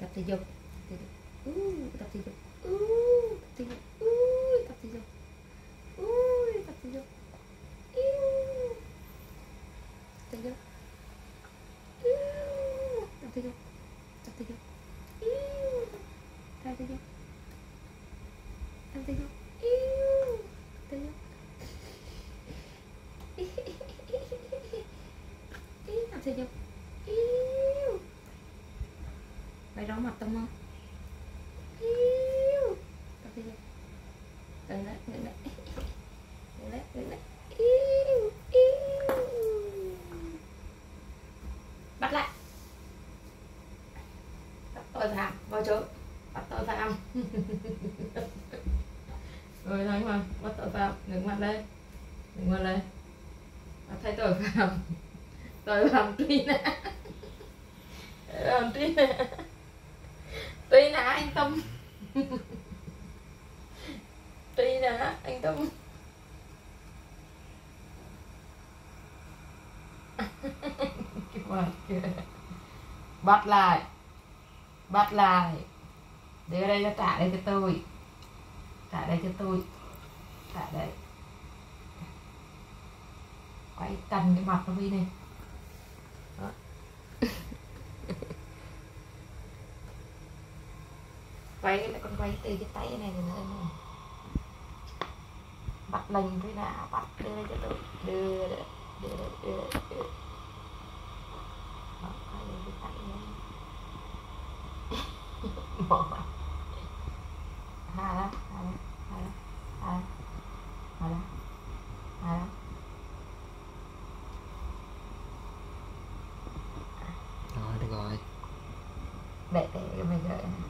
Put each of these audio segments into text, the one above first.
tập thể dục, tập thể dục, tập thể dục, tập thể dục, tập thể dục, tập thể dục, tập thể dục, tập thể dục, tập thể dục, tập thể dục, tập thể dục, tập thể dục, tập thể dục. Mày rõ mặt tao không? Tập thể dục. Đừng đấy, đừng đấy. Đừng đấy, đừng đấy. Bắt lại. Bắt tội phạm vào chỗ. Bắt tội phạm. Rồi thấy không? Bắt tội phạm. Ngừng mặt lên. Ngừng mặt lên. Bắt thấy tội phạm. Tội phạm truy nã. Truy nã. Truy nã anh Tâm. Truy nã anh Tâm. Bắt lại. Bắt lại. Đưa đây cho trả đây cho tôi. Trả đây cho tôi. Trả đây. Quay cằn cái mặt nó đi này. Đó. Quay cái con quay từ cái tay này nữa này. Bắt lệnh truy nã, bắt đưa đây cho tôi. Đưa. Đó, quay cái tay này. Bỏ mặt. Hà đó. Rồi, được rồi. Để mày gợi này.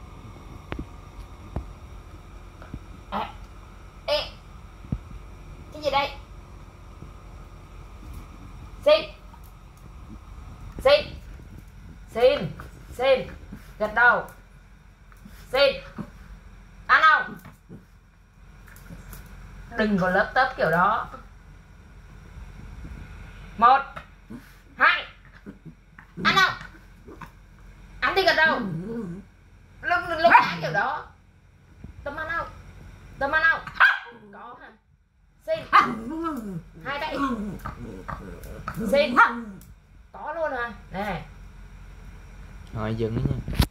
Ê, cái gì đây? Xin gật đầu. Xin ăn không? Đừng có lớp tớp kiểu đó. 1 2 ăn không? Ăn thì gật đầu. Lúc ăn kiểu đó. Tâm ăn không? Tâm ăn không? Có hả? Xin 2 tay. Xin có luôn hả? Nè. Rồi dừng đấy nha.